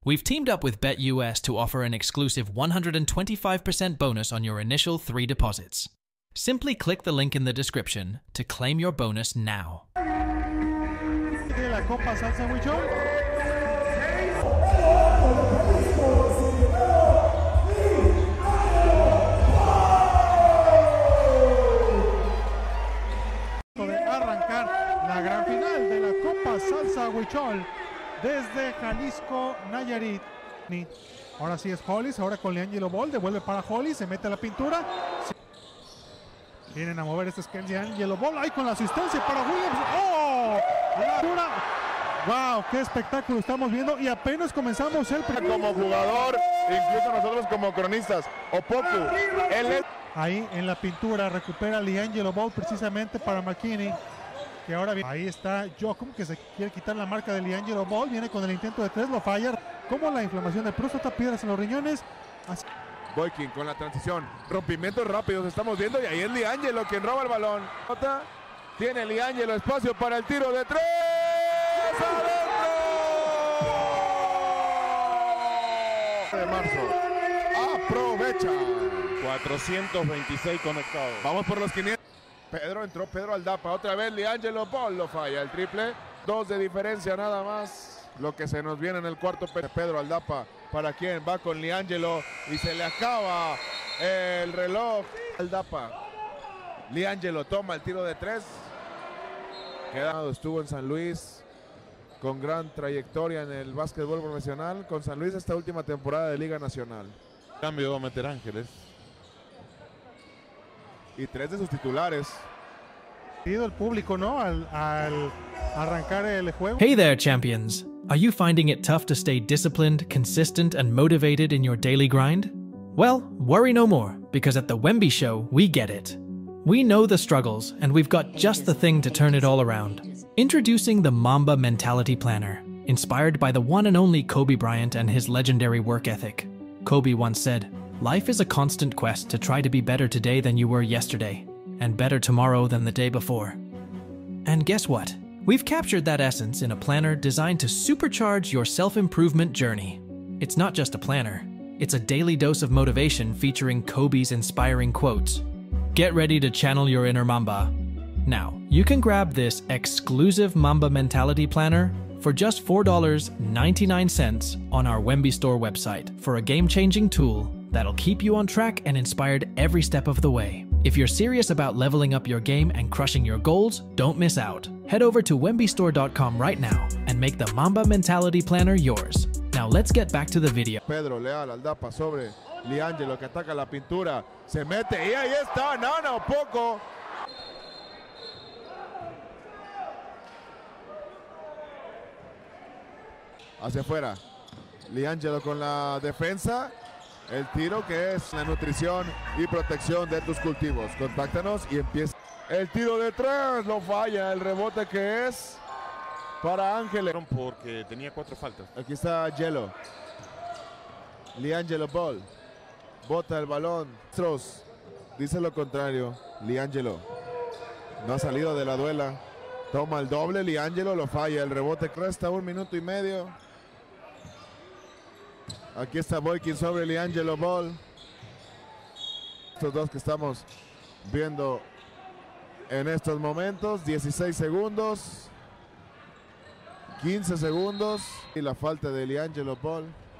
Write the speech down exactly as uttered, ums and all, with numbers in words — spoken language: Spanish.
We've teamed up with BetUS to offer an exclusive one hundred twenty-five percent bonus on your initial three deposits. Simply click the link in the description to claim your bonus now. De la Copa Salsa Huichol. De arrancar la gran final de la Copa Salsa Huichol desde Jalisco, Nayarit. Ahora sí es Hollis, ahora con LiAngelo Ball, devuelve para Hollis, se mete a la pintura. Vienen a mover este es LiAngelo Ball, ahí con la asistencia para Williams. ¡Oh! La pintura. ¡Wow! ¡Qué espectáculo estamos viendo! Y apenas comenzamos el primer... Como jugador, incluso nosotros como cronistas, Opoku, él es... Ahí en la pintura recupera LiAngelo Ball precisamente para McKinney. Que ahora viene. Ahí está Jokum, que se quiere quitar la marca de LiAngelo Ball. Viene con el intento de tres, lo falla. Como la inflamación de próstata, piedras en los riñones. Así. Boykin con la transición, rompimientos rápidos estamos viendo y ahí es LiAngelo quien roba el balón. Tiene LiAngelo espacio para el tiro de tres. ¡Adentro! De marzo. Aprovecha. cuatrocientos veintiséis conectados. Vamos por los quinientos. Pedro entró, Pedro Aldapa. Otra vez LiAngelo Ball lo falla. El triple. Dos de diferencia nada más. Lo que se nos viene en el cuarto. Pedro Aldapa. ¿Para quién? Va con LiAngelo. Y se le acaba el reloj. Aldapa. LiAngelo toma el tiro de tres. Quedado, estuvo en San Luis. Con gran trayectoria en el básquetbol profesional. Con San Luis esta última temporada de Liga Nacional. Cambio va a meter Ángeles. Y tres de sus titulares. El público, ¿no? Al, al arrancar el juego. Hey there, champions! Are you finding it tough to stay disciplined, consistent, and motivated in your daily grind? Well, worry no more, because at the Wemby Show, we get it. We know the struggles, and we've got just the thing to turn it all around. Introducing the Mamba Mentality Planner, inspired by the one and only Kobe Bryant and his legendary work ethic. Kobe once said, "Life is a constant quest to try to be better today than you were yesterday, and better tomorrow than the day before." And guess what? We've captured that essence in a planner designed to supercharge your self-improvement journey. It's not just a planner, it's a daily dose of motivation featuring Kobe's inspiring quotes. Get ready to channel your inner Mamba. Now, you can grab this exclusive Mamba Mentality Planner for just four dollars and ninety-nine cents on our Wemby Store website for a game-changing tool that'll keep you on track and inspired every step of the way. If you're serious about leveling up your game and crushing your goals, don't miss out. Head over to wemby store dot com right now and make the Mamba Mentality Planner yours. Now let's get back to the video. Pedro Leal Aldapa sobre LiAngelo que ataca la pintura. Se mete y ahí está Nana Opoku. Hacia afuera. LiAngelo con la defensa. El tiro que es la nutrición y protección de tus cultivos. Contáctanos y empieza. El tiro de tres lo falla. El rebote que es para Ángeles. Porque tenía cuatro faltas. Aquí está Gelo. LiAngelo Ball. Bota el balón. Stros. Dice lo contrario. LiAngelo. No ha salido de la duela. Toma el doble. LiAngelo lo falla. El rebote resta un minuto y medio. Aquí está Boykin sobre LiAngelo Ball. Estos dos que estamos viendo en estos momentos. dieciséis segundos. quince segundos. Y la falta de LiAngelo Ball.